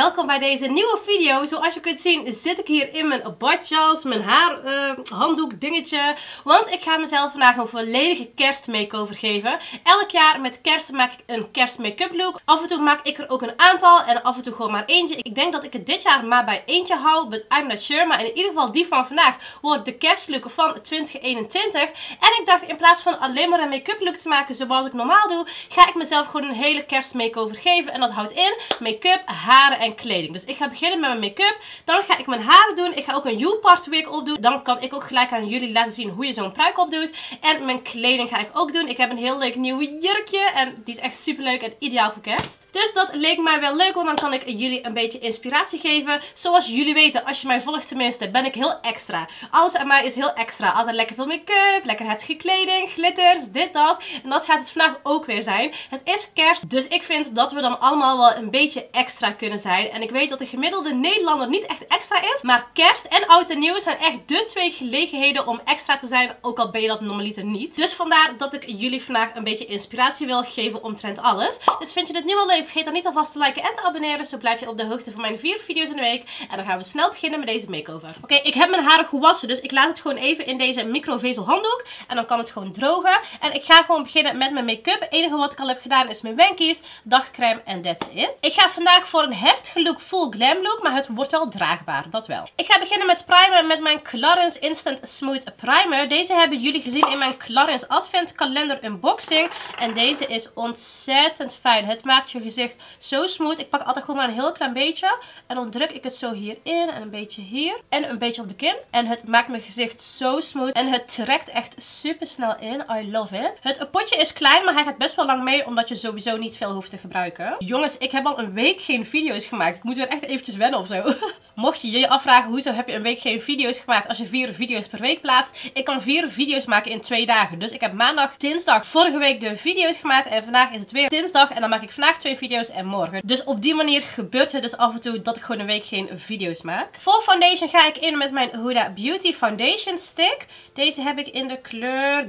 welkom bij deze nieuwe video. Zoals je kunt zien zit ik hier in mijn badjas, mijn haar, handdoek dingetje. Want ik ga mezelf vandaag een volledige kerstmakeover geven. Elk jaar met kerst maak ik een kerstmake-up look. Af en toe maak ik er ook een aantal en af en toe gewoon maar eentje. Ik denk dat ik het dit jaar maar bij eentje hou, but I'm not sure. Maar in ieder geval die van vandaag wordt de kerstlook van 2021. En ik dacht in plaats van alleen maar een make-up look te maken zoals ik normaal doe, ga ik mezelf gewoon een hele kerstmakeover geven. En dat houdt in make-up, haren en kleding. Dus ik ga beginnen met mijn make-up. Dan ga ik mijn haren doen. Ik ga ook een U-part wig opdoen. Dan kan ik ook gelijk aan jullie laten zien hoe je zo'n pruik opdoet. En mijn kleding ga ik ook doen. Ik heb een heel leuk nieuw jurkje. En die is echt super leuk en ideaal voor kerst. Dus dat leek mij wel leuk, want dan kan ik jullie een beetje inspiratie geven. Zoals jullie weten, als je mij volgt tenminste, ben ik heel extra. Alles aan mij is heel extra. Altijd lekker veel make-up, lekker heftige kleding, glitters, dit, dat. En dat gaat het vandaag ook weer zijn. Het is kerst, dus ik vind dat we dan allemaal wel een beetje extra kunnen zijn. En ik weet dat de gemiddelde Nederlander niet echt extra is. Maar kerst en oud en nieuw zijn echt de twee gelegenheden om extra te zijn. Ook al ben je dat normaliter niet. Dus vandaar dat ik jullie vandaag een beetje inspiratie wil geven omtrent alles. Dus vind je dit nu al leuk? Vergeet dan niet alvast te liken en te abonneren. Zo blijf je op de hoogte van mijn 4 video's in de week. En dan gaan we snel beginnen met deze makeover. Oké, ik heb mijn haren gewassen. Dus ik laat het gewoon even in deze microvezel handdoek. En dan kan het gewoon drogen. En ik ga gewoon beginnen met mijn make-up. Het enige wat ik al heb gedaan is mijn wenkies, dagcrème en that's it. Ik ga vandaag voor een heftige look, full glam look. Maar het wordt wel draagbaar, dat wel. Ik ga beginnen met primer met mijn Clarins Instant Smooth Primer. Deze hebben jullie gezien in mijn Clarins Advent Kalender unboxing. En deze is ontzettend fijn. Het maakt je gezicht zo smooth. Ik pak altijd gewoon maar een heel klein beetje. En dan druk ik het zo hierin. En een beetje hier. En een beetje op de kin. En het maakt mijn gezicht zo smooth. En het trekt echt super snel in. I love it. Het potje is klein, maar hij gaat best wel lang mee. Omdat je sowieso niet veel hoeft te gebruiken. Jongens, ik heb al een week geen video's gemaakt. Ik moet weer echt eventjes wennen of zo. Mocht je je afvragen, hoezo heb je een week geen video's gemaakt als je 4 video's per week plaatst? Ik kan 4 video's maken in 2 dagen. Dus ik heb maandag, dinsdag, vorige week de video's gemaakt. En vandaag is het weer dinsdag. En dan maak ik vandaag 2 video's en morgen. Dus op die manier gebeurt het dus af en toe dat ik gewoon een week geen video's maak. Voor foundation ga ik in met mijn Huda Beauty Foundation Stick. Deze heb ik in de kleur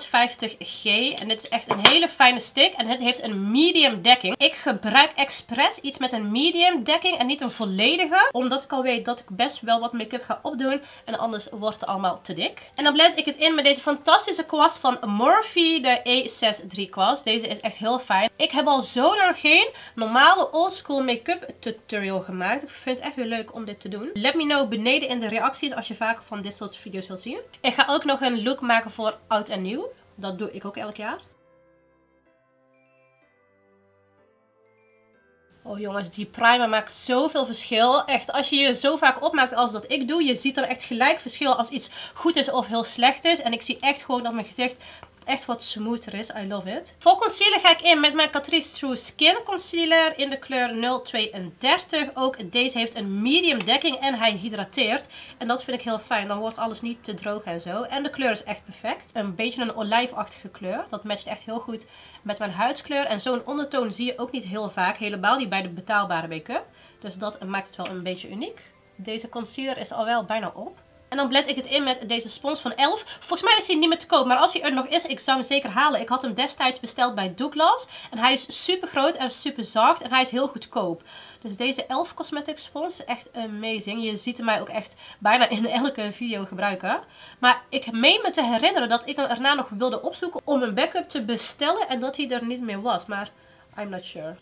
350G. En dit is echt een hele fijne stick. En het heeft een medium dekking. Ik gebruik expres iets met een medium dekking en niet een volledige. Omdat ik al weet dat ik best wel wat make-up ga opdoen. En anders wordt het allemaal te dik. En dan blend ik het in met deze fantastische kwast van Morphe, de E63 kwast. Deze is echt heel fijn. Ik heb al zo lang geen normale oldschool make-up tutorial gemaakt. Ik vind het echt weer leuk om dit te doen. Let me know beneden in de reacties als je vaker van dit soort video's wilt zien. Ik ga ook nog een look maken voor oud en nieuw. Dat doe ik ook elk jaar. Oh jongens, die primer maakt zoveel verschil. Echt, als je je zo vaak opmaakt als dat ik doe, je ziet dan echt gelijk verschil als iets goed is of heel slecht is. En ik zie echt gewoon dat mijn gezicht echt wat smoother is. I love it. Voor concealer ga ik in met mijn Catrice True Skin Concealer in de kleur 032. Ook deze heeft een medium dekking en hij hydrateert. En dat vind ik heel fijn. Dan wordt alles niet te droog en zo. En de kleur is echt perfect. Een beetje een olijfachtige kleur. Dat matcht echt heel goed met mijn huidskleur. En zo'n ondertoon zie je ook niet heel vaak. Helemaal niet bij de betaalbare make-up. Dus dat maakt het wel een beetje uniek. Deze concealer is al wel bijna op. En dan blend ik het in met deze spons van Elf. Volgens mij is hij niet meer te koop. Maar als hij er nog is, ik zou hem zeker halen. Ik had hem destijds besteld bij Douglas. En hij is super groot en super zacht. En hij is heel goedkoop. Dus deze Elf Cosmetic spons is echt amazing. Je ziet hem mij ook echt bijna in elke video gebruiken. Maar ik meen me te herinneren dat ik hem erna nog wilde opzoeken om een backup te bestellen. En dat hij er niet meer was. Maar I'm not sure.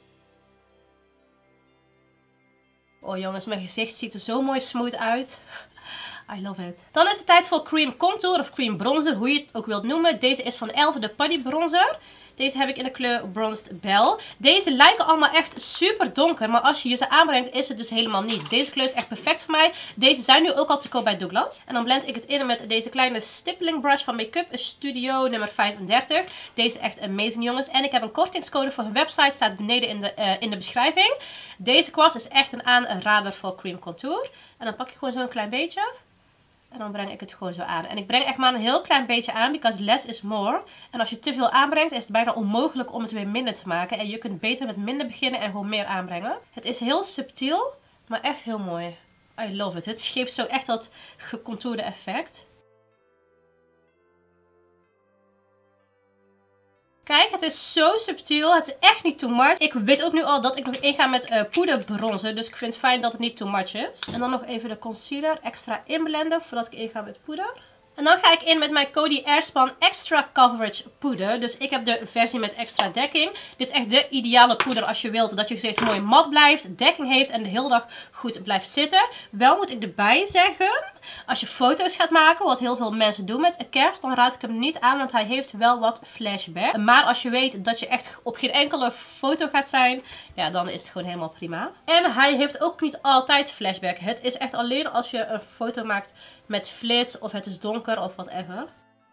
Oh jongens, mijn gezicht ziet er zo mooi smooth uit. I love it. Dan is het tijd voor cream contour of cream bronzer, hoe je het ook wilt noemen. Deze is van Elf, de Putty Bronzer. Deze heb ik in de kleur Bronzed Belle. Deze lijken allemaal echt super donker, maar als je ze aanbrengt is het dus helemaal niet. Deze kleur is echt perfect voor mij. Deze zijn nu ook al te koop bij Douglas. En dan blend ik het in met deze kleine stippling brush van Make-up Studio nummer 35. Deze is echt amazing jongens. En ik heb een kortingscode voor hun website, staat beneden in de beschrijving. Deze kwast is echt een aanrader voor cream contour. En dan pak ik gewoon zo'n klein beetje. En dan breng ik het gewoon zo aan. En ik breng echt maar een heel klein beetje aan. Because less is more. En als je te veel aanbrengt is het bijna onmogelijk om het weer minder te maken. En je kunt beter met minder beginnen en gewoon meer aanbrengen. Het is heel subtiel. Maar echt heel mooi. I love it. Het geeft zo echt dat gecontourde effect. Kijk, het is zo subtiel. Het is echt niet too much. Ik weet ook nu al dat ik nog inga met poederbronzen. Dus ik vind het fijn dat het niet too much is. En dan nog even de concealer extra inblenden voordat ik inga met poeder. En dan ga ik in met mijn Coty Airspun Extra Coverage poeder. Dus ik heb de versie met extra dekking. Dit is echt de ideale poeder als je wilt dat je gezicht mooi mat blijft, dekking heeft en de hele dag goed blijft zitten. Wel moet ik erbij zeggen, als je foto's gaat maken, wat heel veel mensen doen met een kerst, dan raad ik hem niet aan, want hij heeft wel wat flashback. Maar als je weet dat je echt op geen enkele foto gaat zijn, ja, dan is het gewoon helemaal prima. En hij heeft ook niet altijd flashback. Het is echt alleen als je een foto maakt met flits of het is donker of whatever.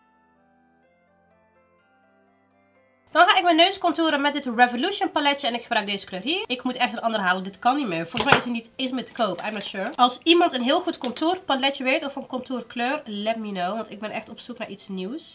Dan ga ik mijn neus contouren met dit Revolution paletje en ik gebruik deze kleur hier. Ik moet echt een andere halen, dit kan niet meer. Volgens mij is hij niet eens meer te koop, I'm not sure. Als iemand een heel goed contourpaletje weet of een contourkleur, let me know, want ik ben echt op zoek naar iets nieuws.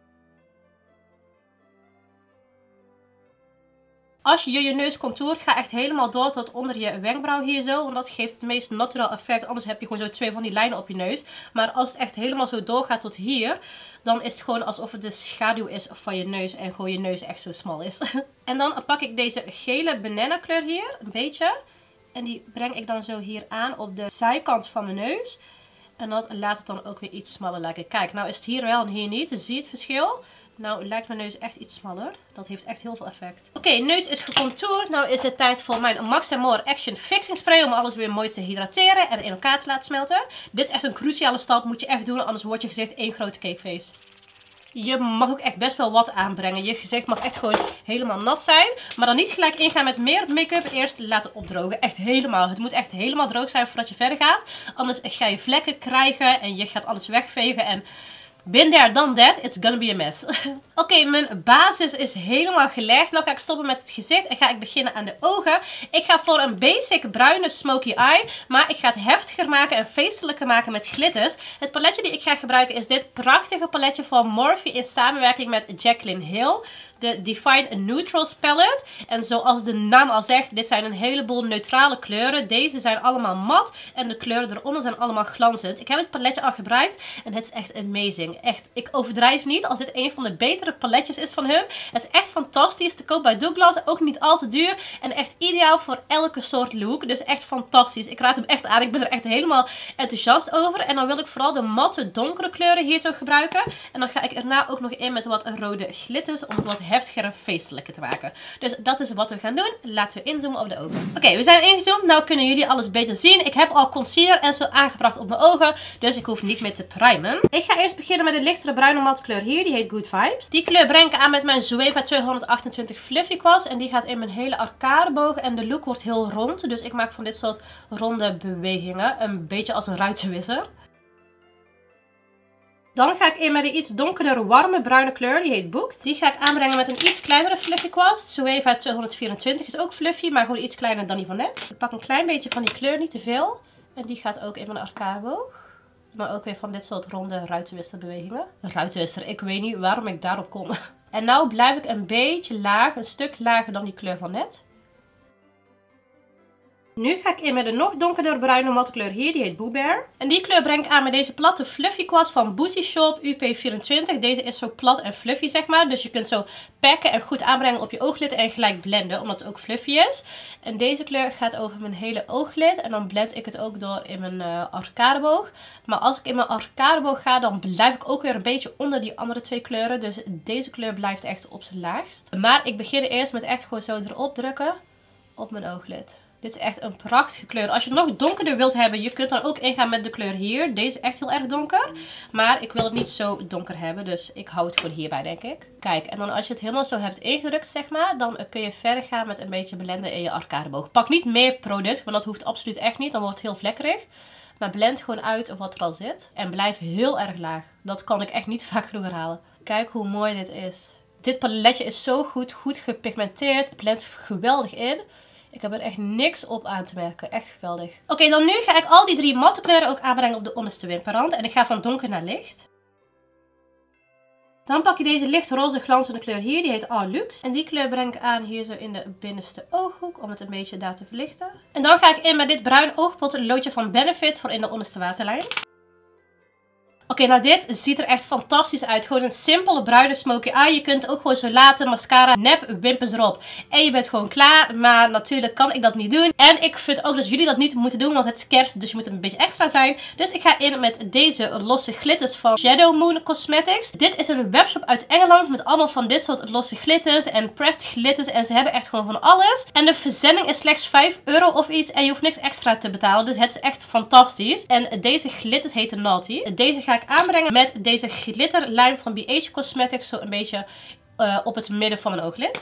Als je je neus contourt, ga echt helemaal door tot onder je wenkbrauw hier zo. Want dat geeft het meest natural effect. Anders heb je gewoon zo twee van die lijnen op je neus. Maar als het echt helemaal zo doorgaat tot hier, dan is het gewoon alsof het de schaduw is van je neus. En gewoon je neus echt zo smal is. En dan pak ik deze gele banana kleur hier, een beetje. En die breng ik dan zo hier aan op de zijkant van mijn neus. En dat laat het dan ook weer iets smaller lijken. Kijk, nou is het hier wel en hier niet. Zie je het verschil? Nou lijkt mijn neus echt iets smaller. Dat heeft echt heel veel effect. Oké, neus is gecontourd. Nou is het tijd voor mijn Max & More Action Fixing Spray. Om alles weer mooi te hydrateren en in elkaar te laten smelten. Dit is echt een cruciale stap. Moet je echt doen, anders wordt je gezicht één grote cakeface. Je mag ook echt best wel wat aanbrengen. Je gezicht mag echt gewoon helemaal nat zijn. Maar dan niet gelijk ingaan met meer make-up. Eerst laten opdrogen. Echt helemaal. Het moet echt helemaal droog zijn voordat je verder gaat. Anders ga je vlekken krijgen en je gaat alles wegvegen en been there, done that, it's gonna be a mess. Oké, mijn basis is helemaal gelegd. Nou ga ik stoppen met het gezicht en ga ik beginnen aan de ogen. Ik ga voor een basic bruine smoky eye, maar ik ga het heftiger maken en feestelijker maken met glitters. Het paletje die ik ga gebruiken is dit prachtige paletje van Morphe in samenwerking met Jaclyn Hill. De Define Neutrals palette. En zoals de naam al zegt, dit zijn een heleboel neutrale kleuren. Deze zijn allemaal mat en de kleuren eronder zijn allemaal glanzend. Ik heb het paletje al gebruikt en het is echt amazing. Echt, ik overdrijf niet als dit een van de betere paletjes is van hun. Het is echt fantastisch. Te koop bij Douglas, ook niet al te duur. En echt ideaal voor elke soort look. Dus echt fantastisch. Ik raad hem echt aan. Ik ben er echt helemaal enthousiast over. En dan wil ik vooral de matte donkere kleuren hier zo gebruiken. En dan ga ik erna ook nog in met wat rode glitters om het wat heftiger en feestelijker te maken. Dus dat is wat we gaan doen. Laten we inzoomen op de ogen. Oké, we zijn ingezoomd. Nou kunnen jullie alles beter zien. Ik heb al concealer en zo aangebracht op mijn ogen. Dus ik hoef niet meer te primen. Ik ga eerst beginnen met de lichtere bruine matte kleur hier. Die heet Good Vibes. Die kleur breng ik aan met mijn Zoeva 228 Fluffy Kwast. En die gaat in mijn hele arcadeboog. En de look wordt heel rond. Dus ik maak van dit soort ronde bewegingen. Een beetje als een ruitenwisser. Dan ga ik in met een iets donkerder warme bruine kleur. Die heet Booked. Die ga ik aanbrengen met een iets kleinere Fluffy Kwast. Zoeva 224 is ook fluffy, maar gewoon iets kleiner dan die van net. Ik pak een klein beetje van die kleur, niet te veel. En die gaat ook in mijn arcadeboog. Maar ook weer van dit soort ronde ruitenwisserbewegingen. Ruitenwisser, ik weet niet waarom ik daarop kom. En nou blijf ik een beetje laag, een stuk lager dan die kleur van net. Nu ga ik in met een nog donkerder bruine matte kleur hier, die heet Boo Bear. En die kleur breng ik aan met deze platte fluffy kwast van Boosie Shop UP24. Deze is zo plat en fluffy zeg maar, dus je kunt zo pakken en goed aanbrengen op je ooglid en gelijk blenden, omdat het ook fluffy is. En deze kleur gaat over mijn hele ooglid en dan blend ik het ook door in mijn arcadeboog. Maar als ik in mijn arcadeboog ga, dan blijf ik ook weer een beetje onder die andere twee kleuren. Dus deze kleur blijft echt op zijn laagst. Maar ik begin eerst met echt gewoon zo erop drukken op mijn ooglid. Dit is echt een prachtige kleur. Als je het nog donkerder wilt hebben, je kunt dan ook ingaan met de kleur hier. Deze is echt heel erg donker. Maar ik wil het niet zo donker hebben, dus ik hou het gewoon hierbij, denk ik. Kijk, en dan als je het helemaal zo hebt ingedrukt, zeg maar, dan kun je verder gaan met een beetje blenden in je arcadeboog. Pak niet meer product, want dat hoeft absoluut echt niet. Dan wordt het heel vlekkerig. Maar blend gewoon uit wat er al zit. En blijf heel erg laag. Dat kan ik echt niet vaak genoeg herhalen. Kijk hoe mooi dit is. Dit paletje is zo goed gepigmenteerd. Het blendt geweldig in. Ik heb er echt niks op aan te merken. Echt geweldig. Oké, dan nu ga ik al die drie matte kleuren ook aanbrengen op de onderste wimperrand. En ik ga van donker naar licht. Dan pak je deze lichtroze glanzende kleur hier. Die heet All Luxe. En die kleur breng ik aan hier zo in de binnenste ooghoek. Om het een beetje daar te verlichten. En dan ga ik in met dit bruin oogpotloodje van Benefit voor in de onderste waterlijn. Oké, nou dit ziet er echt fantastisch uit. Gewoon een simpele bruine smoky eye. Je kunt ook gewoon zo laten, mascara, nep, wimpers erop. En je bent gewoon klaar. Maar natuurlijk kan ik dat niet doen. En ik vind ook dat jullie dat niet moeten doen, want het is kerst. Dus je moet een beetje extra zijn. Dus ik ga in met deze losse glitters van Shadow Moon Cosmetics. Dit is een webshop uit Engeland met allemaal van dit soort losse glitters en pressed glitters. En ze hebben echt gewoon van alles. En de verzending is slechts €5 of iets. En je hoeft niks extra te betalen. Dus het is echt fantastisch. En deze glitters heten Naughty. Deze ga ik aanbrengen met deze glitterlijm van BH Cosmetics. Zo een beetje op het midden van mijn ooglid.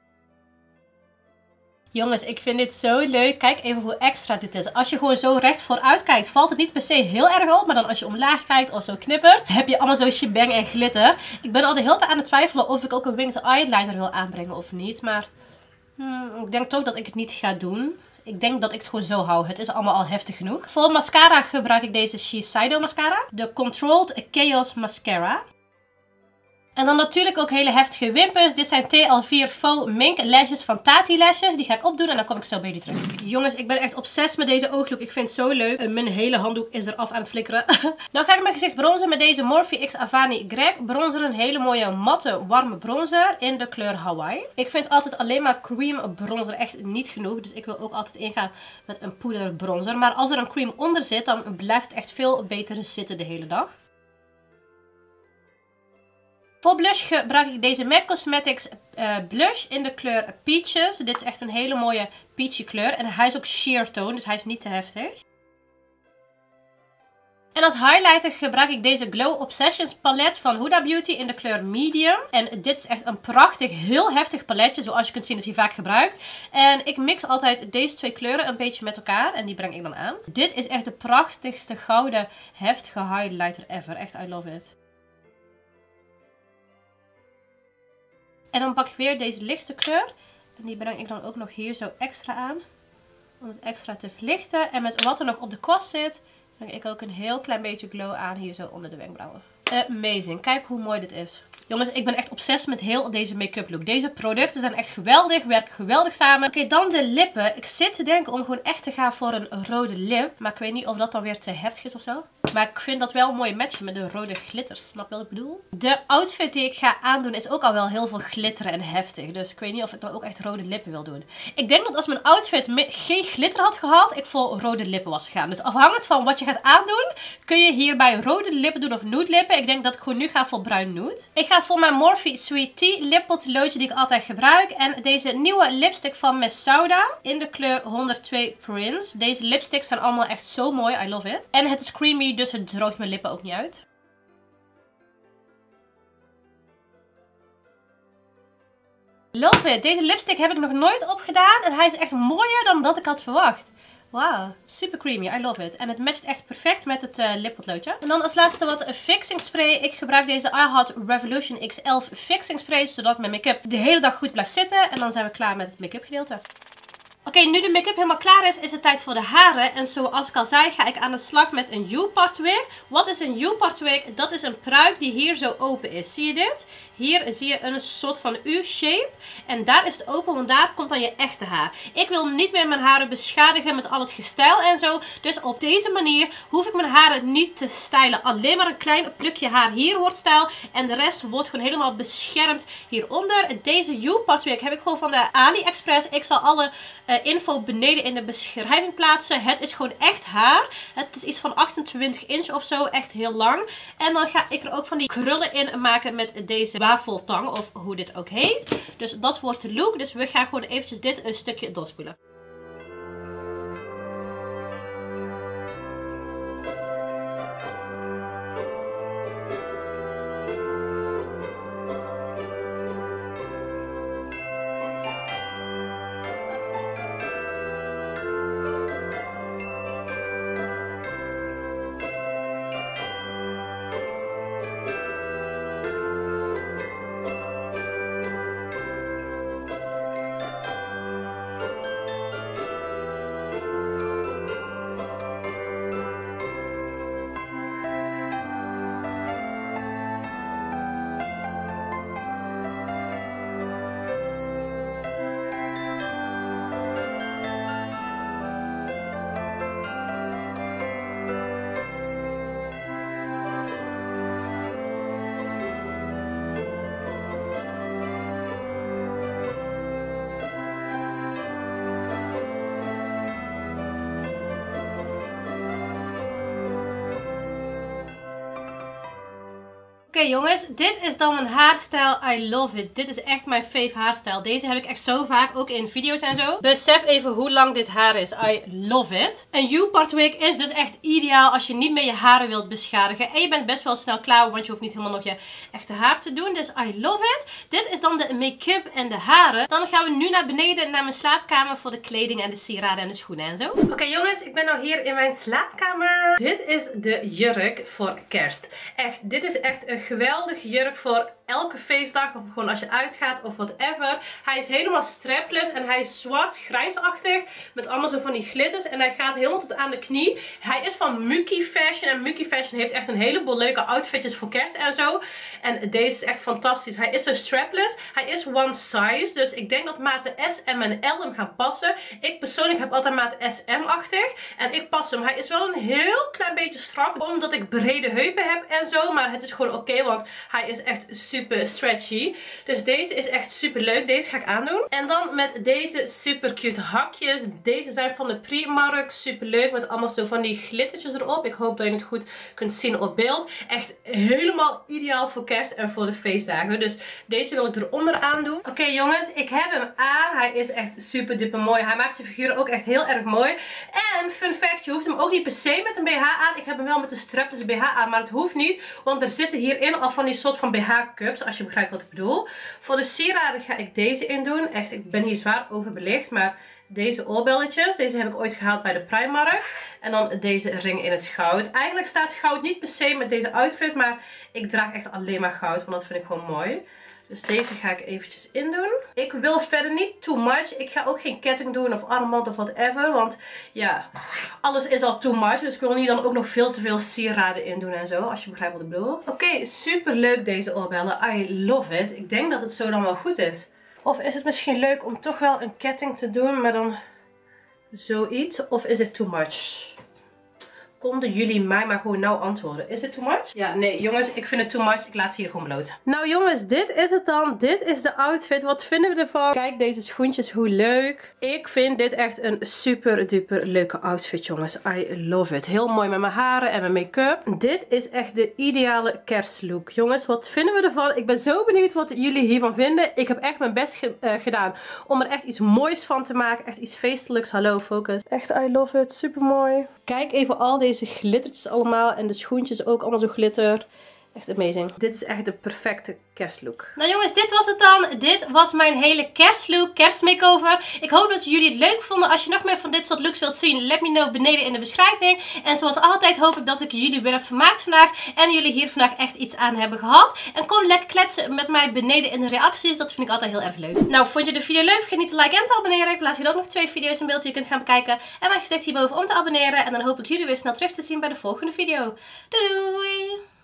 Jongens, ik vind dit zo leuk. Kijk even hoe extra dit is. Als je gewoon zo recht vooruit kijkt, valt het niet per se heel erg op. Maar dan als je omlaag kijkt of zo knippert, heb je allemaal zo shebang en glitter. Ik ben al de hele tijd aan het twijfelen of ik ook een winged eyeliner wil aanbrengen of niet. Maar ik denk toch dat ik het niet ga doen. Ik denk dat ik het gewoon zo hou. Het is allemaal al heftig genoeg. Voor mascara gebruik ik deze Shiseido mascara. De Controlled Chaos Mascara. En dan natuurlijk ook hele heftige wimpers. Dit zijn TL4 Faux Mink Lashes van Tati Lashes. Die ga ik opdoen en dan kom ik zo bij jullie terug. Jongens, ik ben echt obsessief met deze ooglook. Ik vind het zo leuk. Mijn hele handdoek is eraf aan het flikkeren. Dan ga ik mijn gezicht bronzen met deze Morphe X Avani Greg bronzer. Een hele mooie matte warme bronzer in de kleur Hawaii. Ik vind altijd alleen maar cream bronzer echt niet genoeg. Dus ik wil ook altijd ingaan met een poeder bronzer. Maar als er een cream onder zit, dan blijft het echt veel beter zitten de hele dag. Voor blush gebruik ik deze MAC Cosmetics blush in de kleur Peaches. Dit is echt een hele mooie peachy kleur. En hij is ook sheer tone, dus hij is niet te heftig. En als highlighter gebruik ik deze Glow Obsessions palet van Huda Beauty in de kleur Medium. En dit is echt een prachtig, heel heftig paletje. Zoals je kunt zien is hij vaak gebruikt. En ik mix altijd deze twee kleuren een beetje met elkaar. En die breng ik dan aan. Dit is echt de prachtigste gouden heftige highlighter ever. Echt, I love it. En dan pak ik weer deze lichtste kleur. En die breng ik dan ook nog hier zo extra aan. Om het extra te verlichten. En met wat er nog op de kwast zit, breng ik ook een heel klein beetje glow aan hier zo onder de wenkbrauwen. Amazing. Kijk hoe mooi dit is. Jongens, ik ben echt obsessief met heel deze make-up look. Deze producten zijn echt geweldig. Werken geweldig samen. Oké, dan de lippen. Ik zit te denken om gewoon echt te gaan voor een rode lip. Maar ik weet niet of dat dan weer te heftig is of zo. Maar ik vind dat wel een mooie match met de rode glitters. Snap je wat ik bedoel? De outfit die ik ga aandoen is ook al wel heel veel glitteren en heftig. Dus ik weet niet of ik dan ook echt rode lippen wil doen. Ik denk dat als mijn outfit geen glitter had gehad, ik voor rode lippen was gegaan. Dus afhankelijk van wat je gaat aandoen, kun je hierbij rode lippen doen of nude lippen. Ik denk dat ik gewoon nu ga voor bruin nude. Ik ga voor mijn Morphe Sweet Tea lippotloodje die ik altijd gebruik. En deze nieuwe lipstick van Miss Sauda in de kleur 102 Prince. Deze lipsticks zijn allemaal echt zo mooi. I love it. En het is creamy, dus het droogt mijn lippen ook niet uit. Love it. Deze lipstick heb ik nog nooit opgedaan. En hij is echt mooier dan dat ik had verwacht. Wauw, super creamy, I love it. En het matcht echt perfect met het lippotloodje. En dan als laatste wat fixing spray. Ik gebruik deze iHeart Revolution X11 fixing spray, zodat mijn make-up de hele dag goed blijft zitten. En dan zijn we klaar met het make-up gedeelte. Oké, nu de make-up helemaal klaar is, is het tijd voor de haren. En zoals ik al zei, ga ik aan de slag met een U-part wig. Wat is een U-part wig? Dat is een pruik die hier zo open is. Zie je dit? Hier zie je een soort van U-shape. En daar is het open, want daar komt dan je echte haar. Ik wil niet meer mijn haren beschadigen met al het gestijl en zo. Dus op deze manier hoef ik mijn haren niet te stylen. Alleen maar een klein plukje haar hier wordt stijl. En de rest wordt gewoon helemaal beschermd hieronder. Deze U-part wig heb ik gewoon van de AliExpress. Ik zal alle info beneden in de beschrijving plaatsen. Het is gewoon echt haar. Het is iets van 28 inch of zo. Echt heel lang. En dan ga ik er ook van die krullen in maken met deze wafeltang. Of hoe dit ook heet. Dus dat wordt de look. Dus we gaan gewoon eventjes dit een stukje doorspoelen. Oké, jongens, dit is dan mijn haarstijl. I love it. Dit is echt mijn fave haarstijl. Deze heb ik echt zo vaak, ook in video's en zo. Besef even hoe lang dit haar is. I love it. Een U-part wig is dus echt ideaal als je niet meer je haren wilt beschadigen. En je bent best wel snel klaar, want je hoeft niet helemaal nog je echte haar te doen. Dus I love it. Dit is dan de make-up en de haren. Dan gaan we nu naar beneden naar mijn slaapkamer voor de kleding en de sieraden en de schoenen en zo. Oké, jongens, ik ben nou hier in mijn slaapkamer. Dit is de jurk voor kerst. Echt, dit is echt een geweldige jurk voor elke feestdag of gewoon als je uitgaat of whatever. Hij is helemaal strapless en hij is zwart, grijsachtig met allemaal zo van die glitters en hij gaat helemaal tot aan de knie. Hij is van Muki Fashion en Muki Fashion heeft echt een heleboel leuke outfitjes voor kerst en zo. En deze is echt fantastisch. Hij is zo strapless. Hij is one size, dus ik denk dat maten S, M en L hem gaan passen. Ik persoonlijk heb altijd maat SM-achtig en ik pas hem. Hij is wel een heel klein beetje strak omdat ik brede heupen heb en zo, maar het is gewoon oké, want hij is echt super stretchy. Dus deze is echt super leuk. Deze ga ik aandoen. En dan met deze super cute hakjes. Deze zijn van de Primark. Super leuk met allemaal zo van die glittertjes erop. Ik hoop dat je het goed kunt zien op beeld. Echt helemaal ideaal voor kerst en voor de feestdagen. Dus deze wil ik eronder aandoen. Oké, jongens, ik heb hem aan. Hij is echt super duper mooi. Hij maakt je figuur ook echt heel erg mooi. En fun fact, je hoeft hem ook niet per se met een BH aan. Ik heb hem wel met de strapless BH aan, maar het hoeft niet. Want er zitten hierin al van die soort van BH cups, als je begrijpt wat ik bedoel. Voor de sieraden ga ik deze in doen. Echt, ik ben hier zwaar overbelicht, maar deze oorbelletjes, deze heb ik ooit gehaald bij de Primark. En dan deze ring in het goud. Eigenlijk staat goud niet per se met deze outfit, maar ik draag echt alleen maar goud, want dat vind ik gewoon mooi. Dus deze ga ik eventjes indoen. Ik wil verder niet too much. Ik ga ook geen ketting doen of armband of whatever. Want ja, alles is al too much. Dus ik wil niet dan ook nog veel te veel sieraden in doen en zo. Als je begrijpt wat ik bedoel. Oké, super leuk deze oorbellen. I love it. Ik denk dat het zo dan wel goed is. Of is het misschien leuk om toch wel een ketting te doen, maar dan zoiets? Of is het too much? Konden jullie mij maar gewoon nou antwoorden. Is het too much? Ja, nee jongens, ik vind het too much. Ik laat ze hier gewoon bloot. Nou jongens, dit is het dan. Dit is de outfit. Wat vinden we ervan? Kijk deze schoentjes, hoe leuk. Ik vind dit echt een super duper leuke outfit jongens. I love it. Heel mooi met mijn haren en mijn make-up. Dit is echt de ideale kerstlook. Jongens, wat vinden we ervan? Ik ben zo benieuwd wat jullie hiervan vinden. Ik heb echt mijn best gedaan om er echt iets moois van te maken. Echt iets feestelijks. Hallo, focus. Echt, I love it. Super mooi. Kijk even al deze glittertjes allemaal. En de schoentjes ook allemaal zo glitter. Echt amazing. Dit is echt de perfecte kerstlook. Nou jongens, dit was het dan. Dit was mijn hele kerstlook, kerstmakeover. Ik hoop dat jullie het leuk vonden. Als je nog meer van dit soort looks wilt zien, let me know beneden in de beschrijving. En zoals altijd hoop ik dat ik jullie weer heb vermaakt vandaag. En jullie hier vandaag echt iets aan hebben gehad. En kom lekker kletsen met mij beneden in de reacties. Dat vind ik altijd heel erg leuk. Nou, vond je de video leuk? Vergeet niet te liken en te abonneren. Ik plaats hier ook nog 2 video's in beeld die je kunt gaan bekijken. En mijn gezicht hierboven om te abonneren. En dan hoop ik jullie weer snel terug te zien bij de volgende video. Doei doei!